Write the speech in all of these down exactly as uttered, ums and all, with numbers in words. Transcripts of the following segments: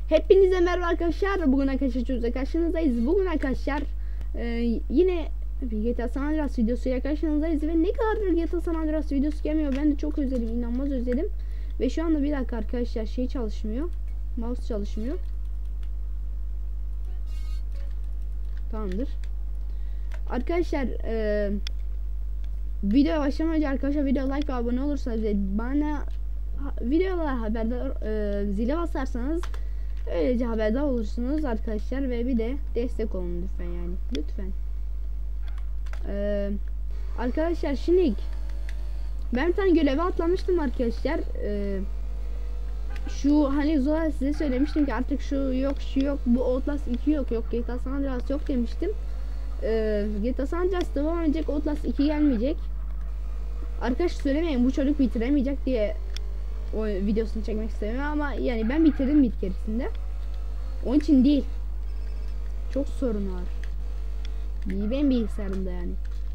Hepinize merhaba arkadaşlar. Bugün arkadaşlar çocukla karşınızdayız. Bugün arkadaşlar e, yine bir G T A San Andreas videosuyla karşınızdayız ve ne kadardır G T A San Andreas videosu gelmiyor. Ben de çok özledim, inanılmaz özledim. Ve şu anda bir dakika arkadaşlar şey çalışmıyor. Mouse çalışmıyor. Tamamdır. Arkadaşlar e, videoya başlamadan önce arkadaşlar video like ve abone olursanız ve bana videolar haberdar e, zile basarsanız öylece haberdar olursunuz arkadaşlar ve bir de destek olun lütfen, yani lütfen. Ee, arkadaşlar şimdi ben bir tane göreve atlamıştım arkadaşlar. Ee, şu hani Zola size söylemiştim ki artık şu yok şu yok, bu Outlast iki yok yok G T A San Andreas yok demiştim. Ee, G T A San Andreas devam edecek, Outlast iki gelmeyecek. Arkadaş söylemeyin bu çocuk bitiremeyecek diye o videosunu çekmek istemiyorum ama yani ben bitirdim bir keresinde. Onun için değil. Çok sorun var. Benim bilgisayarımda yani.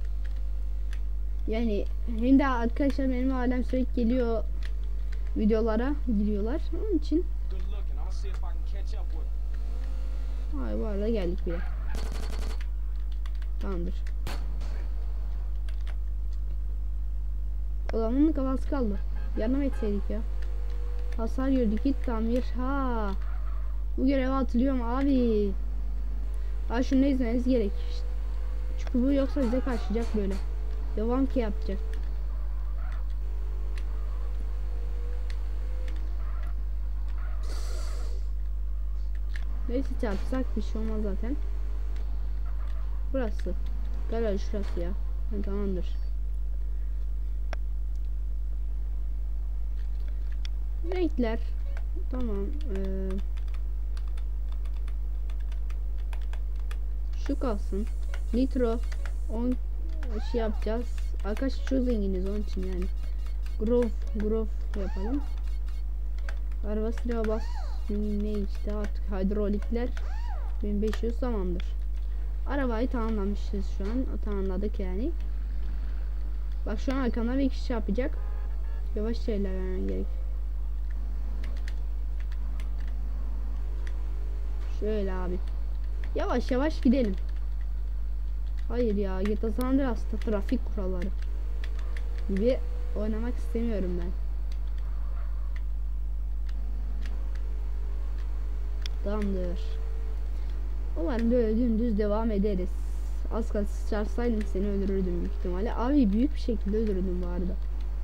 Yani hem de arkadaşlar benim ailem sürekli geliyor videolara gidiyorlar. Onun için. Ay bu arada geldik bile. Tamamdır. Adamın kafası kaldı. Yardım etseydik ya. Hasar gördük, git tamir. Ha. Bu göreve atılıyorum abi. Ha şunu izlemeniz gerek. Çünkü bu yoksa bize karşılayacak böyle. Devam ki yapacak. Neyse çarpsak bir şey olmaz zaten. Burası. Galiba şurası ya. Ha, tamamdır. Renkler. Tamam. Ee, şu kalsın. Nitro on şey yapacağız. Arkadaşlar şu zenginiz onun için yani. Grove, grove yapalım. Araba silahı bas. Ne işte artık hidrolikler bin beş yüz tamamdır. Arabayı tamamlamışız şu an. Tamamladık yani. Bak şu an arkamda bir kişi yapacak. Yavaş şeyler vermem gerek. Şöyle abi. Yavaş yavaş gidelim. Hayır ya, G T A San Andreas'ta trafik kuralları gibi oynamak istemiyorum ben. Tamamdır. Umarım böyle dümdüz devam ederiz. Az kalsın çarpsaydım seni öldürürdüm büyük ihtimalle. Abi büyük bir şekilde öldürürdüm bu arada.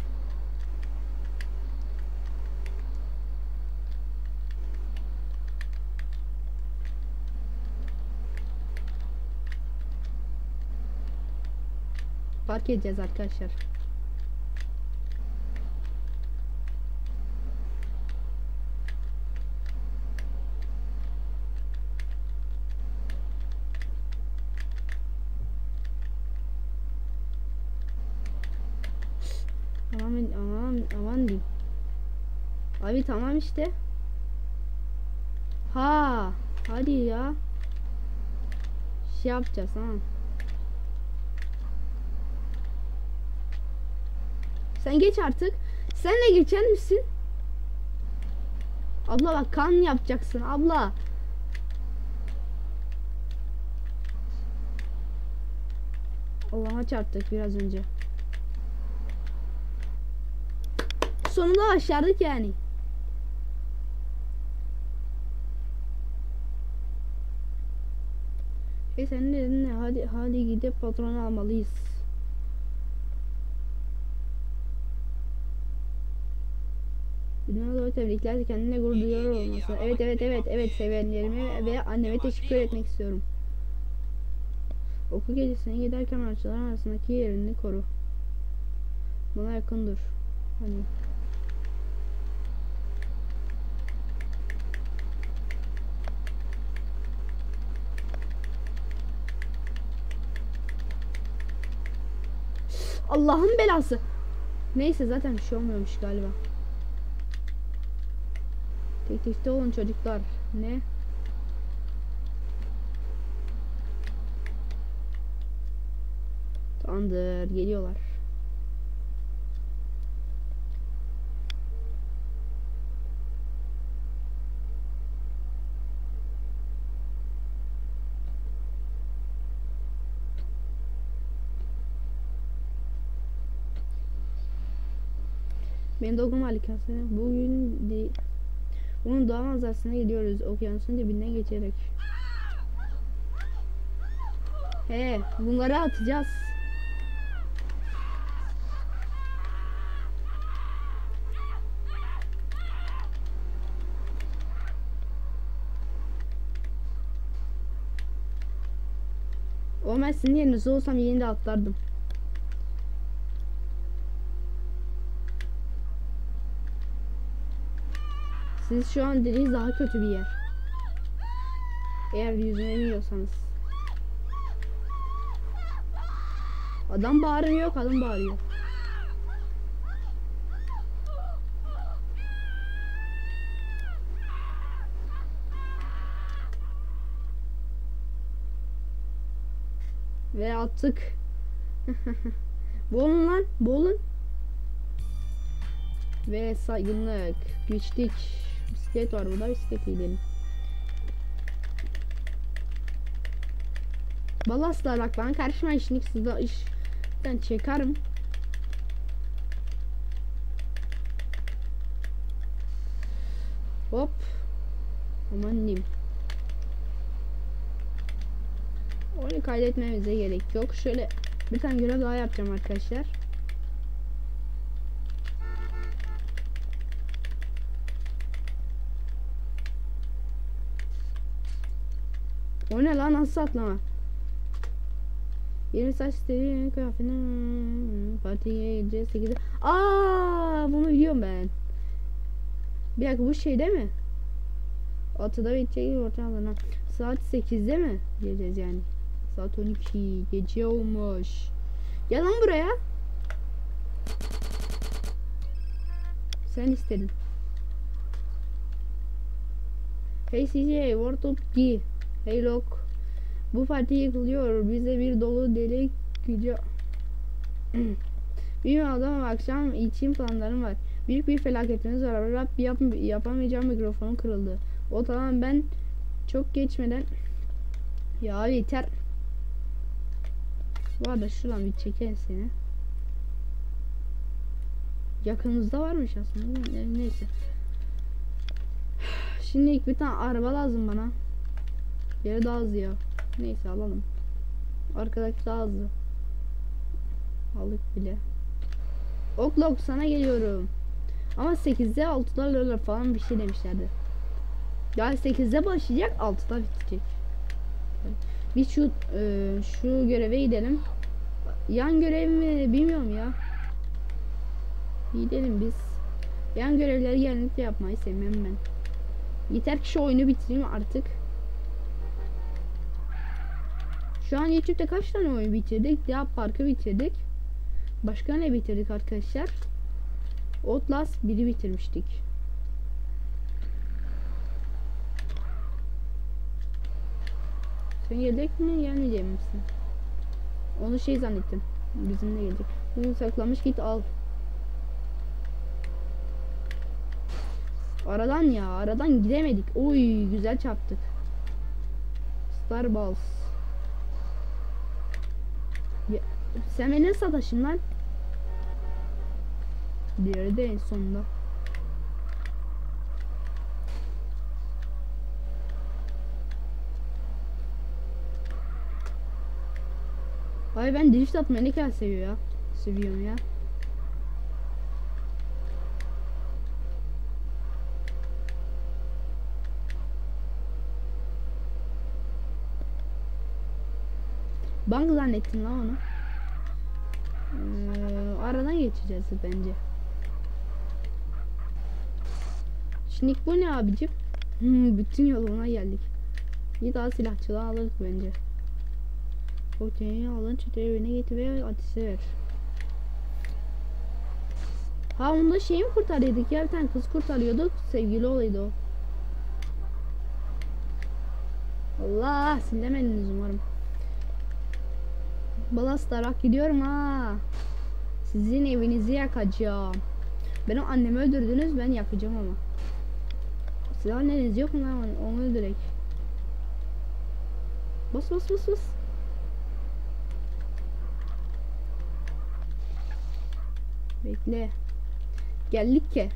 Fark edeceğiz arkadaşlar. Aman aman aman diyeyim. Abi tamam işte. Ha, hadi ya. Şey yapacağız ha. Sen geç artık. Sen de geçer misin? Abla bak, kan yapacaksın abla. Allah'a çarptık biraz önce. Sonunda başardık yani. E sen ne dedin? Hadi hadi gidip patronu almalıyız. Dünya doğru tebrikler, kendine gurur duyuyor olması. Evet evet evet evet sevenlerime ve anneme teşekkür etmek istiyorum. Okul gecesine giderken araçların arasındaki yerini koru. Bana yakın dur. Hani. Allah'ın belası. Neyse zaten bir şey olmuyormuş galiba. Teklifte olun çocuklar. Ne? Tamamdır, geliyorlar. Ben Dogu Malikası. Bugün de bunun doğa manzarasına gidiyoruz. Okyanusun dibinden geçerek. He, bunları atacağız. O ben sizin yerinizde olsam yeni de atlardım. Siz şu an dediğiniz daha kötü bir yer. Eğer yüzme bilmiyorsanız. Adam bağırıyor, kadın bağırıyor. Ve attık. Bolun lan, bolun. Ve saygınlık. Geçtik. Bisiklet var burada, bisiklet gidelim. Balastlar bak bana karışma, işini sizde işten çekerim. Hop. Aman diyeyim. Onu kaydetmemize gerek yok. Şöyle bir tane görev daha yapacağım arkadaşlar. O ne lan, nasıl atlama? Yeni saç istediğin kıyafetini partiye gideceğiz sekizde. Aa, bunu biliyorum ben. Bir dakika, bu şey değil mi? altıda bitecek orta alana. Saat sekizde mi geleceğiz yani? Saat on iki gece olmuş. Gel lan buraya. Sen istedin. Hey C J, what up G? Hey Lock. Bu parti yıkılıyor. Bize bir dolu delik gidiyor. Bilmiyorum ama akşam için planlarım var. Büyük bir felaketimiz var. Rap yap yapamayacağım, mikrofonum kırıldı. O tamam, ben çok geçmeden ya yeter. Bu arada şuradan bir çekelim seni. Yakınızda varmış aslında. Neyse. Şimdi ilk bir tane araba lazım bana. Yeri daha hızlı ya. Neyse alalım. Arkadaki daha hızlı. Aldık bile. Oklok sana geliyorum. Ama sekizde altıda falan bir şey demişlerdi. Yani sekizde başlayacak, altıda bitecek. Biz şu e, şu göreve gidelim. Yan görev mi bilmiyorum ya. Gidelim biz. Yan görevleri genellikle yapmayı sevmem ben. Yeter ki şu oyunu bitireyim artık. Şu an YouTube'da kaç tane oyun bitirdik? Ya Park'ı bitirdik. Başka ne bitirdik arkadaşlar? Outlast biri bitirmiştik. Sen gelecek mi, gelmeyecek misin? Onu şey zannettim. Bizimle gelecek. Bunu saklamış, git al. Aradan ya, aradan gidemedik. Oy, güzel çarptık. Starballs. Ya, sen beni sataşın lan. Diğeri de en sonunda. Ay ben drift atmayı ne kadar seviyor ya. Seviyorum ya. Bank zannettim lan onu. Ee, aradan geçeceğiz bence. Şimdi bu ne abicim? Hmm, bütün yoluna geldik. Bir daha silahçılığa alırız bence. Okey, alın çöte evine git ve ateşe ver. Ha, onda şeyi mi kurtarıyorduk ya, bir tane kız kurtarıyorduk, sevgili olaydı o. Allah, silemediniz umarım. Balastarak gidiyorum ha. Sizin evinizi yakacağım. Benim annemi öldürdünüz, ben yakacağım ama. Silah anneniz yok mu lan, onu öldürek. Bas bas bas bas. Bekle. Geldik ki.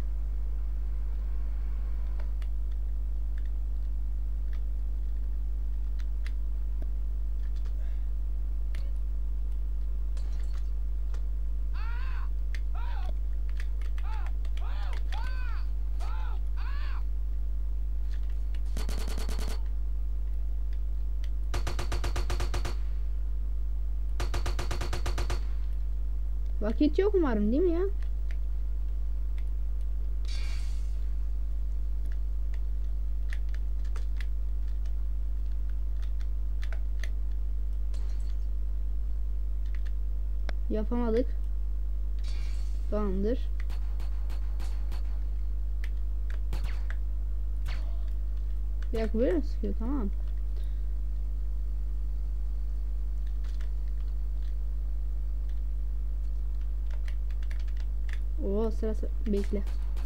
Vakit yok umarım, değil mi ya? Yapamadık. Tamamdır. Bir dakika, böyle mi sıkıyor? Tamam. Oo, sıra sıra. Bekle.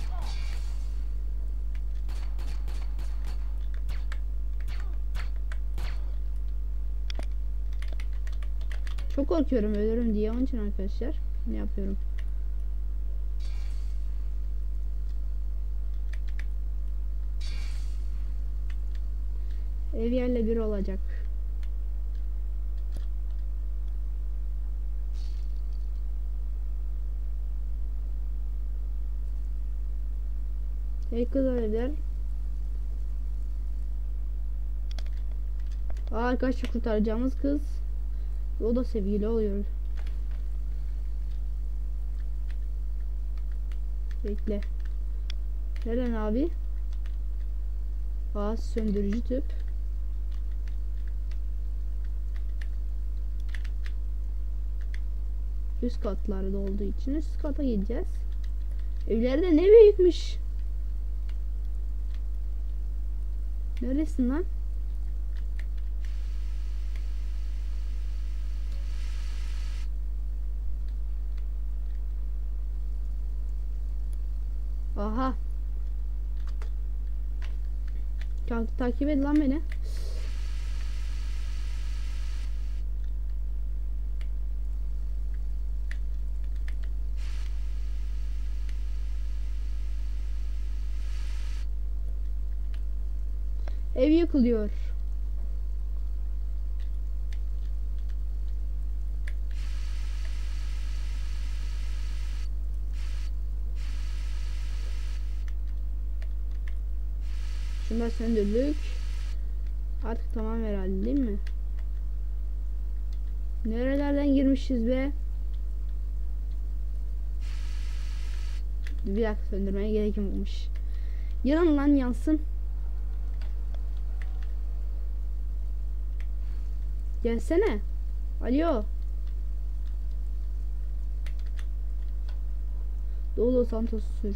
Çok korkuyorum ölürüm diye, onun için arkadaşlar ne yapıyorum? Ev yerle bir olacak. Ey kız evler. Aa, arkadaşlar kurtaracağımız kız. O da sevgili oluyor. Bekle. Neden abi? Aa, söndürücü tüp. Üst katlarda olduğu için üst kata gideceğiz. Evler de ne büyükmüş. Neresin lan? Aha. Ta takip et lan beni. Ev yıkılıyor. Şunlar söndürdük. Artık tamam herhalde, değil mi? Nerelerden girmişiz be? Bir dakika, söndürmeye gerek yokmuş. Yanan lan, yansın. Gelsene. Alo. Doğu Santos sür.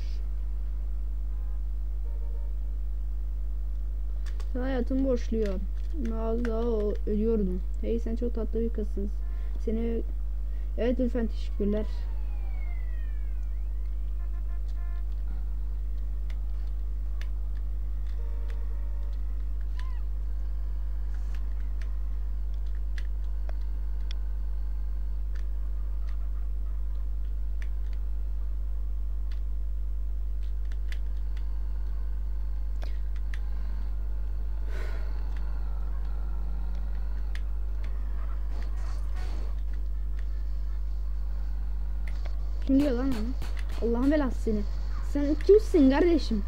Sana hayatım borçluyum. Az daha ölüyordum. Hey, sen çok tatlı bir kızsın. Seni... Evet lütfen, teşekkürler. Kim diyor lan onu? Allah'ın belası seni. Sen kimsin kardeşim?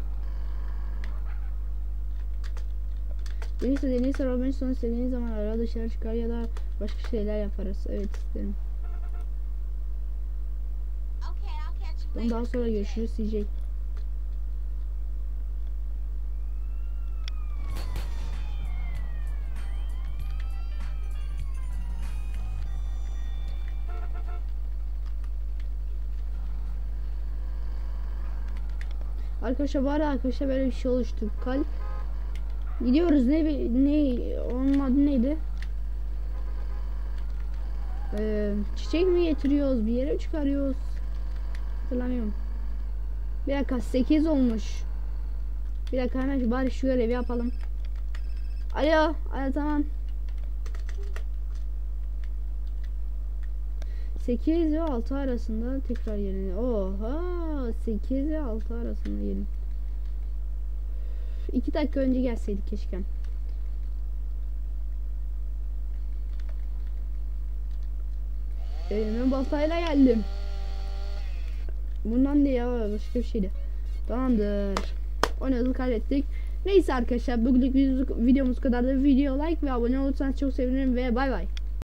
Deniz'e Deniz'e Robinson istediğiniz zaman ara, dışarı çıkar ya da başka şeyler yaparız. Evet, isterim. Daha sonra görüşürüz diyecek. Arkadaşlar, bu arada arkadaşlar böyle bir şey oluştu. Kalp. Gidiyoruz, ne ne onun adı neydi? Ee, çiçek mi getiriyoruz, bir yere çıkarıyoruz? Hatırlamıyorum. Bir dakika, sekiz olmuş. Bir dakika, hemen bari şu görevi yapalım. Alo, alo, tamam. sekiz ve altı arasında tekrar gelin. Oha, sekiz ve altı arasında gelin. iki dakika önce gelseydik keşke. Elime baltayla geldim. Bundan değil ya, başka bir şeydi. Tamamdır. Onu hızlı kaydettik. Neyse arkadaşlar, bugünlük videomuz kadar da video like ve abone olursanız çok sevinirim ve bay bay.